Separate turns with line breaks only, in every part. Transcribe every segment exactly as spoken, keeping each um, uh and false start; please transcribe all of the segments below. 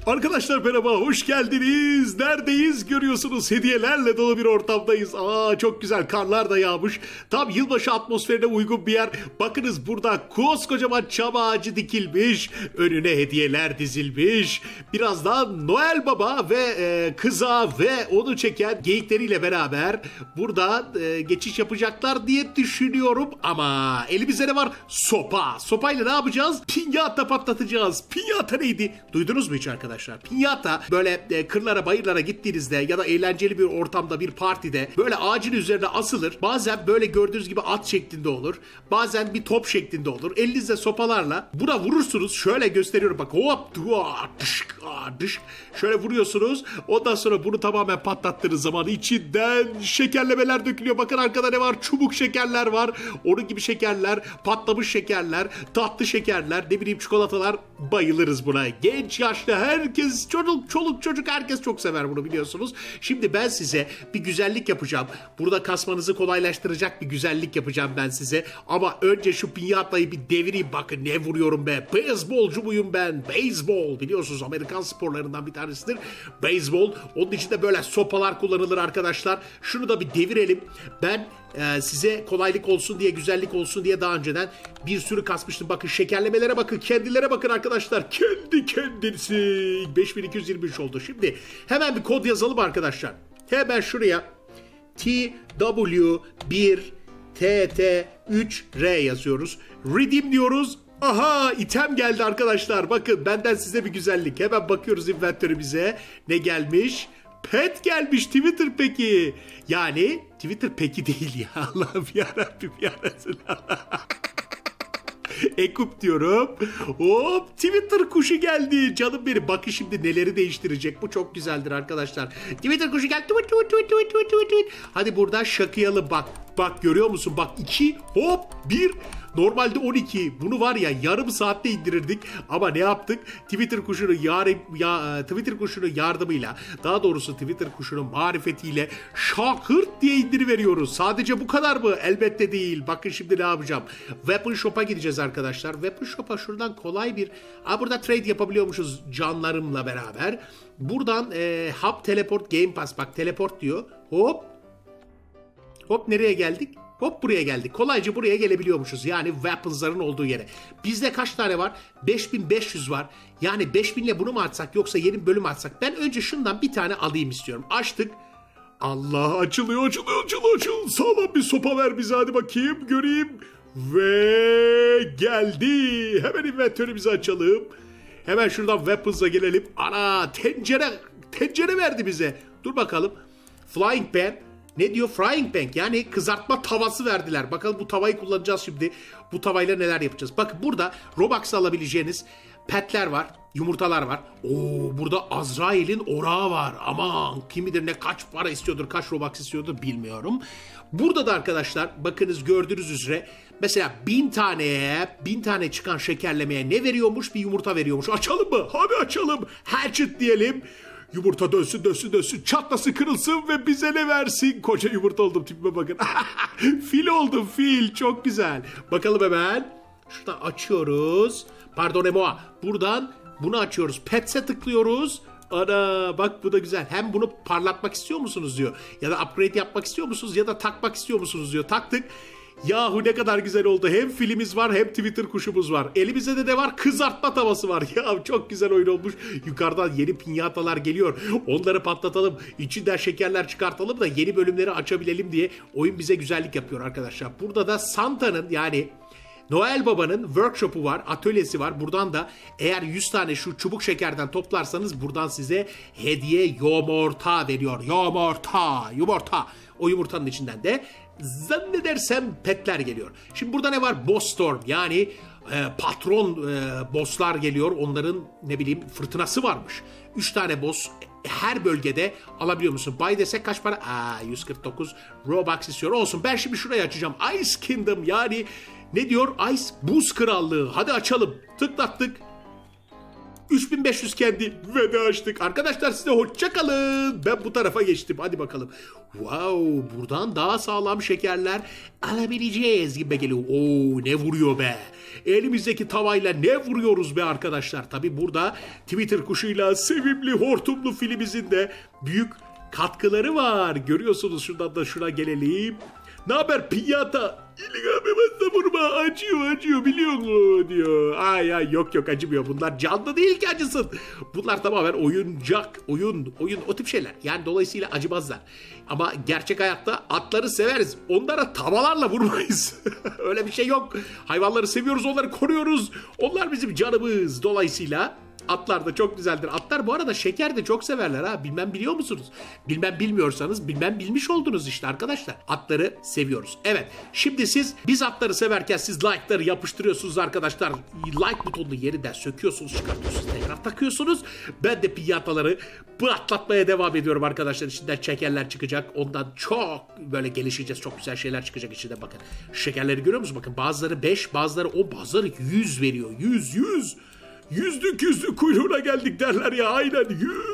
Arkadaşlar merhaba, hoş geldiniz. Neredeyiz? Görüyorsunuz, hediyelerle dolu bir ortamdayız. Aa, çok güzel, karlar da yağmış. Tam yılbaşı atmosferine uygun bir yer. Bakınız, burada koskocaman çam ağacı dikilmiş. Önüne hediyeler dizilmiş. Birazdan Noel Baba ve e, kıza ve onu çeken geyikleriyle beraber burada e, geçiş yapacaklar diye düşünüyorum. Ama elimizde ne var? Sopa. Sopayla ne yapacağız? Pinyata patlatacağız. Pinyata neydi? Duydunuz mu hiç arkadaşlar? Pinyata böyle e, kırlara bayırlara gittiğinizde ya da eğlenceli bir ortamda, bir partide böyle ağacın üzerine asılır. Bazen böyle gördüğünüz gibi at şeklinde olur. Bazen bir top şeklinde olur. Elinizde sopalarla buna vurursunuz. Şöyle gösteriyorum bak, hop dua dışk dışk. Şöyle vuruyorsunuz. Ondan sonra bunu tamamen patlattığınız zaman içinden şekerlemeler dökülüyor. Bakın arkada ne var? Çubuk şekerler var. Onun gibi şekerler, patlamış şekerler, tatlı şekerler, ne bileyim çikolatalar. Bayılırız buna. Genç, yaşlı, herkes, çocuk, çoluk, çocuk, herkes çok sever bunu, biliyorsunuz. Şimdi ben size bir güzellik yapacağım. Burada kasmanızı kolaylaştıracak bir güzellik yapacağım ben size. Ama önce şu pinyatayı bir devireyim. Bakın ne vuruyorum be. Beyzbolcu muyum ben? Beyzbol. Biliyorsunuz Amerikan sporlarından bir tanesidir. Beyzbol. Onun için de böyle sopalar kullanılır arkadaşlar. Şunu da bir devirelim. Ben e, size kolaylık olsun diye, güzellik olsun diye daha önceden bir sürü kasmıştım. Bakın şekerlemelere bakın. Kendilere bakın arkadaşlar. Kendi kendisi. beş bin iki yüz yirmi üç oldu. Şimdi hemen bir kod yazalım arkadaşlar. Hemen şuraya T W bir T T üç R yazıyoruz. Redeem diyoruz. Aha, item geldi arkadaşlar. Bakın, benden size bir güzellik. Hemen bakıyoruz inventörümüze. Ne gelmiş? Pet gelmiş. Twitter peki. Yani Twitter peki değil ya. Allah'ım yarabbim yarasın. Ekup diyorum. Hop, Twitter kuşu geldi. Canım benim. Bakın şimdi neleri değiştirecek. Bu çok güzeldir arkadaşlar. Twitter kuşu geldi. Tweet, tweet, tweet, tweet, tweet, tweet. Hadi buradan şakıyalım bak. Bak görüyor musun? Bak iki, hop, bir. Normalde on iki. Bunu var ya yarım saatte indirirdik. Ama ne yaptık? Twitter kuşunu yarım, ya, Twitter kuşunun yardımıyla, daha doğrusu Twitter kuşunun marifetiyle şakırt diye indiriveriyoruz. Sadece bu kadar mı? Elbette değil. Bakın şimdi ne yapacağım? Weapon Shop'a gideceğiz arkadaşlar. Weapon Shop'a şuradan kolay bir... Aa, burada trade yapabiliyormuşuz canlarımla beraber. Buradan e, Hub Teleport Game Pass. Bak teleport diyor. Hop. Hop, nereye geldik? Hop, buraya geldik. Kolayca buraya gelebiliyormuşuz. Yani weapons'ların olduğu yere. Bizde kaç tane var? beş bin beş yüz var. Yani beş bin ile bunu mu açsak yoksa yeni bir bölüm açsak? Ben önce şundan bir tane alayım istiyorum. Açtık. Allah, açılıyor, açılıyor, açılıyor, açılıyor. Sağlam bir sopa ver bize, hadi bakayım, göreyim. Ve geldi. Hemen inventörümüzü açalım. Hemen şuradan weapons'a gelelim. Ana, tencere, tencere verdi bize. Dur bakalım. Flying pan. Ne diyor? Frying pan, yani kızartma tavası verdiler. Bakalım bu tavayı kullanacağız şimdi. Bu tavayla neler yapacağız? Bakın burada Robux'la alabileceğiniz petler var. Yumurtalar var. Oo, burada Azrail'in orağı var. Aman, kim bilir ne kaç para istiyordur, kaç Robux istiyordur bilmiyorum. Burada da arkadaşlar bakınız, gördüğünüz üzere mesela bin taneye, bin tane çıkan şekerlemeye ne veriyormuş? Bir yumurta veriyormuş. Açalım mı? Hadi açalım. Hatchet diyelim. Yumurta dönsün dönsün dönsün, çatlasın kırılsın ve bize ne versin? Koca yumurta oldum, tipime bakın. Fil oldum, fil, çok güzel. Bakalım hemen. Şuradan açıyoruz. Pardon Emoa. Buradan bunu açıyoruz. Pets'e tıklıyoruz. Ana bak, bu da güzel. Hem bunu parlatmak istiyor musunuz diyor. Ya da upgrade yapmak istiyor musunuz ya da takmak istiyor musunuz diyor. Taktık. Yahu ne kadar güzel oldu. Hem filimiz var hem Twitter kuşumuz var. Elimizde de ne var? Kızartma tavası var. Ya çok güzel oyun olmuş. Yukarıdan yeni pinyatalar geliyor. Onları patlatalım. İçinden şekerler çıkartalım da yeni bölümleri açabilelim diye oyun bize güzellik yapıyor arkadaşlar. Burada da Santa'nın, yani Noel Baba'nın workshop'u var, atölyesi var. Buradan da eğer yüz tane şu çubuk şekerden toplarsanız buradan size hediye yumurta veriyor. Yumurta, yumurta. O yumurtanın içinden de zannedersem petler geliyor. Şimdi burada ne var? Boss Storm, yani e, patron e, bosslar geliyor. Onların ne bileyim fırtınası varmış. üç tane boss her bölgede alabiliyor musun? Buy desek kaç para? Aa, yüz kırk dokuz Robux istiyor. Olsun, ben şimdi şurayı açacağım. Ice Kingdom, yani ne diyor? Ice Buz Krallığı. Hadi açalım. Tıklattık. üç bin beş yüz kendi ve de açtık. Arkadaşlar size hoşça kalın. Ben bu tarafa geçtim. Hadi bakalım. Wow, buradan daha sağlam şekerler alabileceğiz gibi geliyor. Oo, ne vuruyor be. Elimizdeki tavayla ne vuruyoruz be arkadaşlar. Tabi burada Twitter kuşuyla sevimli hortumlu filimizin de büyük katkıları var. Görüyorsunuz, şuradan da şuna gelelim. Ne haber pinyata? İlik abi bana vurma, acıyor acıyor biliyor musun diyor. Ay ay yok yok acımıyor, bunlar canlı değil ki acısın. Bunlar tamamen oyuncak, oyun, oyun o tip şeyler. Yani dolayısıyla acımazlar. Ama gerçek hayatta atları severiz. Onlara tavalarla vurmayız. Öyle bir şey yok. Hayvanları seviyoruz, onları koruyoruz. Onlar bizim canımız. Dolayısıyla atlar da çok güzeldir. Atlar bu arada şeker de çok severler ha. Bilmem biliyor musunuz? Bilmem bilmiyorsanız bilmem bilmiş oldunuz işte arkadaşlar. Atları seviyoruz. Evet. Şimdi siz biz atları severken siz like'ları yapıştırıyorsunuz arkadaşlar. Like butonunu yeniden söküyorsunuz, çıkartıyorsunuz, tekrar takıyorsunuz. Ben de pinyataları patlatmaya devam ediyorum arkadaşlar. İçinden şekerler çıkacak. Ondan çok böyle gelişeceğiz. Çok güzel şeyler çıkacak içinde bakın. Şekerleri görüyor musunuz? Bakın bazıları beş, bazıları on, bazıları yüz veriyor. yüz, yüz. Yüzlük yüzlük kuyruğuna geldik derler ya, aynen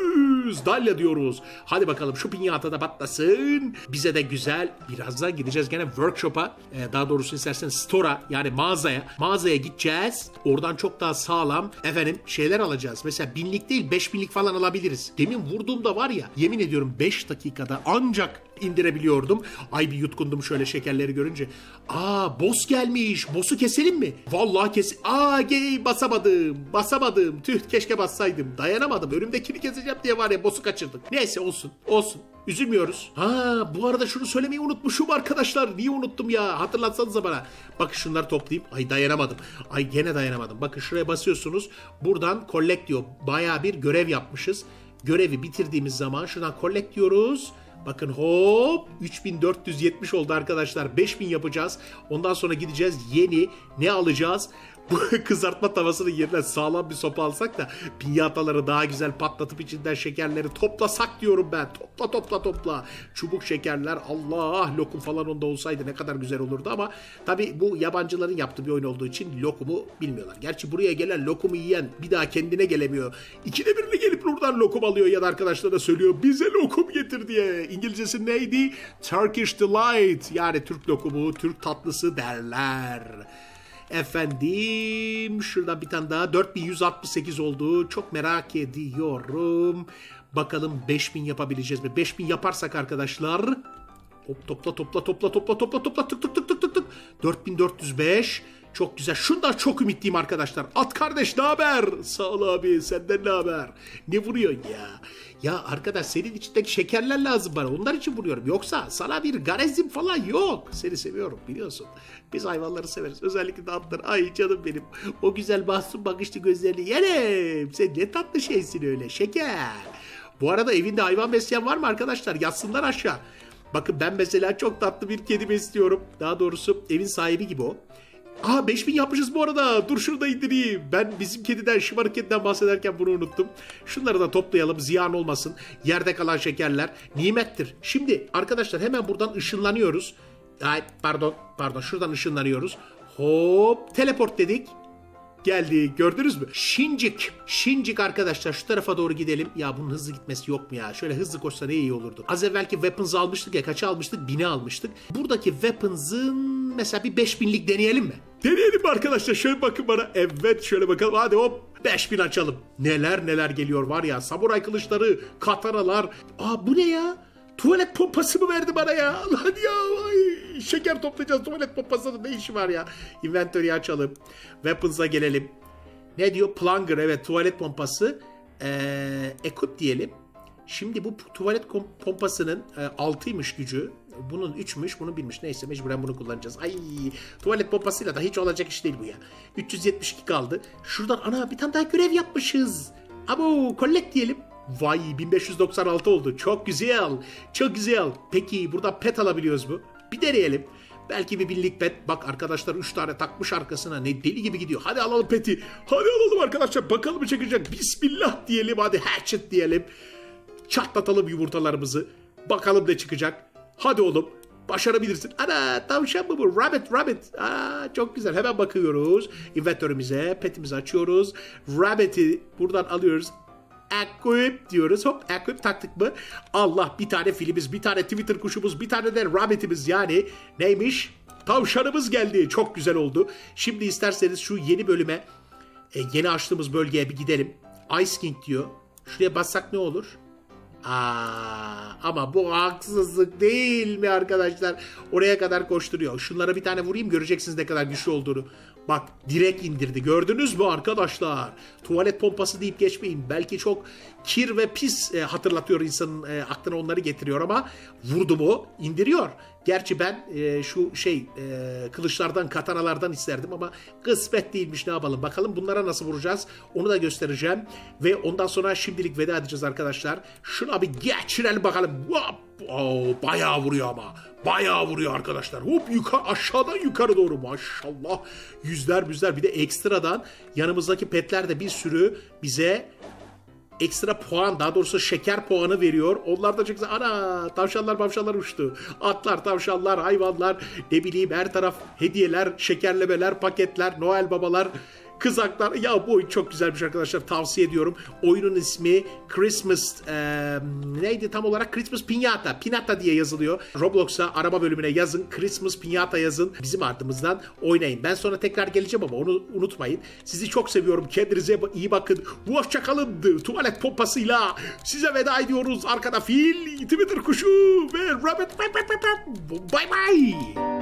yüz dalya diyoruz. Hadi bakalım şu pinyata da patlasın. Bize de güzel. Birazdan gideceğiz gene workshop'a. Ee, daha doğrusu isterseniz store'a, yani mağazaya. Mağazaya gideceğiz. Oradan çok daha sağlam efendim şeyler alacağız. Mesela binlik değil beş binlik falan alabiliriz. Demin vurduğumda var ya, yemin ediyorum beş dakikada ancak indirebiliyordum. Ay bir yutkundum şöyle şekerleri görünce. Aa boss gelmiş. Boss'u keselim mi? Vallahi kes... Aa gey basamadım. Basamadım. Tüh keşke bassaydım. Dayanamadım. Önümdekini keseceğim diye var ya boss'u kaçırdık. Neyse olsun. Olsun. Üzülmüyoruz. Ha bu arada şunu söylemeyi unutmuşum arkadaşlar. Niye unuttum ya? Hatırlatsanıza bana. Bakın şunları toplayayım. Ay dayanamadım. Ay gene dayanamadım. Bakın şuraya basıyorsunuz. Buradan collect diyor. Bayağı bir görev yapmışız. Görevi bitirdiğimiz zaman şuradan collect diyoruz. Bakın hop üç bin dört yüz yetmiş oldu arkadaşlar. beş bin yapacağız. Ondan sonra gideceğiz. Yeni ne alacağız? Bu kızartma tavasının yerine sağlam bir sopa alsak da pinyataları daha güzel patlatıp içinden şekerleri toplasak diyorum ben. Topla topla topla. Çubuk şekerler, Allah, lokum falan onda olsaydı ne kadar güzel olurdu ama tabii bu yabancıların yaptığı bir oyun olduğu için lokumu bilmiyorlar. Gerçi buraya gelen lokumu yiyen bir daha kendine gelemiyor. İkide birini gelip buradan lokum alıyor ya da arkadaşlarına söylüyor bize lokum getir diye. İngilizcesi neydi? Turkish Delight, yani Türk lokumu, Türk tatlısı derler. Efendim şuradan bir tane daha dört bin yüz altmış sekiz oldu. Çok merak ediyorum. Bakalım beş bin yapabileceğiz mi? beş bin yaparsak arkadaşlar. Hop topla topla topla topla topla topla tık tık tık tık tık tık. dört bin dört yüz beş. Çok güzel. Şundan çok ümitliyim arkadaşlar. At kardeş ne haber? Sağ ol abi, senden ne haber? Ne vuruyorsun ya? Ya arkadaş senin içindeki şekerler lazım bana. Onlar için vuruyorum. Yoksa sana bir garezim falan yok. Seni seviyorum biliyorsun. Biz hayvanları severiz. Özellikle de atları. Ay canım benim. O güzel mahzun bakışlı gözlerini yerim. Sen ne tatlı şeysin öyle. Şeker. Bu arada evinde hayvan besleyen var mı arkadaşlar? Yatsınlar aşağı. Bakın ben mesela çok tatlı bir kedi besliyorum. Daha doğrusu evin sahibi gibi o. Aa beş bin yapmışız bu arada. Dur şurada indireyim. Ben bizim kediden, şımarık kediden bahsederken bunu unuttum. Şunları da toplayalım, ziyan olmasın. Yerde kalan şekerler nimettir. Şimdi arkadaşlar hemen buradan ışınlanıyoruz. Ay pardon pardon şuradan ışınlanıyoruz. Hop teleport dedik. Geldi, gördünüz mü? Şincik. Şincik arkadaşlar şu tarafa doğru gidelim. Ya bunun hızlı gitmesi yok mu ya? Şöyle hızlı koşsa ne iyi olurdu. Az evvelki Weapons'ı almıştık ya. Kaça almıştık? Bini almıştık. Buradaki Weapons'ın mesela bir beş binlik deneyelim mi? Deneyelim mi arkadaşlar? Şöyle bakın bana. Evet şöyle bakalım. Hadi hop. beş bin açalım. Neler neler geliyor var ya. Samuray kılıçları, katanalar. Aa bu ne ya? Tuvalet pompası mı verdi bana ya? Lan ya ay, şeker toplayacağız. Tuvalet pompasının ne işi var ya? Inventory'i açalım. Weapons'a gelelim. Ne diyor? Plunger, evet tuvalet pompası. Ee, equip diyelim. Şimdi bu tuvalet pompasının e, altıymış gücü. Bunun üçmüş, bunun birmiş. Neyse mecburen bunu kullanacağız. Ay tuvalet pompasıyla da hiç olacak iş değil bu ya. üç yüz yetmiş iki kaldı. Şuradan ana bir tane daha görev yapmışız. Abo collect diyelim. Vay bin beş yüz doksan altı oldu. Çok güzel. Çok güzel. Peki burada pet alabiliyoruz mu? Bir deneyelim. Belki bir binlik pet. Bak arkadaşlar üç tane takmış arkasına. Ne deli gibi gidiyor. Hadi alalım peti. Hadi alalım arkadaşlar. Bakalım mı çekecek. Bismillah diyelim. Hadi hatchet diyelim. Çatlatalım yumurtalarımızı. Bakalım ne çıkacak. Hadi oğlum. Başarabilirsin. Ana tavşan mı bu? Rabbit, rabbit. Aa, çok güzel. Hemen bakıyoruz. Inventörümüze, petimizi açıyoruz. Rabbit'i buradan alıyoruz. Equip diyoruz. Hop, equip taktık mı? Allah, bir tane filimiz, bir tane Twitter kuşumuz, bir tane de rabbitimiz, yani neymiş? Tavşanımız geldi. Çok güzel oldu. Şimdi isterseniz şu yeni bölüme, e, yeni açtığımız bölgeye bir gidelim. Ice King diyor. Şuraya bassak ne olur? Aa, ama bu haksızlık değil mi arkadaşlar? Oraya kadar koşturuyor. Şunlara bir tane vurayım, göreceksiniz ne kadar güçlü olduğunu. Bak, direkt indirdi. Gördünüz mü arkadaşlar? Tuvalet pompası deyip geçmeyin. Belki çok kir ve pis e, hatırlatıyor insanın e, aklına, onları getiriyor ama vurdu mu indiriyor. Gerçi ben e, şu şey e, kılıçlardan, katanalardan isterdim ama kısmet değilmiş, ne yapalım. Bakalım bunlara nasıl vuracağız, onu da göstereceğim. Ve ondan sonra şimdilik veda edeceğiz arkadaşlar. Şuna bir geçirelim bakalım. Hop! Oh, bayağı vuruyor ama. Bayağı vuruyor arkadaşlar. Hop, yukarı, aşağıdan yukarı doğru, maşallah. Yüzler yüzler, bir de ekstradan yanımızdaki petler de bir sürü bize ekstra puan, daha doğrusu şeker puanı veriyor. Onlar da çok güzel. Ana, tavşanlar mavşanlar uçtu. Atlar, tavşanlar, hayvanlar, ne bileyim, her taraf hediyeler, şekerlemeler, paketler, Noel babalar, kızaklar. Ya bu oyun çok güzelmiş arkadaşlar. Tavsiye ediyorum. Oyunun ismi Christmas e, neydi tam olarak? Christmas Piñata. Pinata diye yazılıyor. Roblox'a araba bölümüne yazın. Christmas Piñata yazın. Bizim ardımızdan oynayın. Ben sonra tekrar geleceğim ama onu unutmayın. Sizi çok seviyorum. Kendinize iyi bakın. Hoşçakalın. Tuvalet pompasıyla size veda ediyoruz. Arkada fil, Twitter kuşu ve rabbit. Bye bye.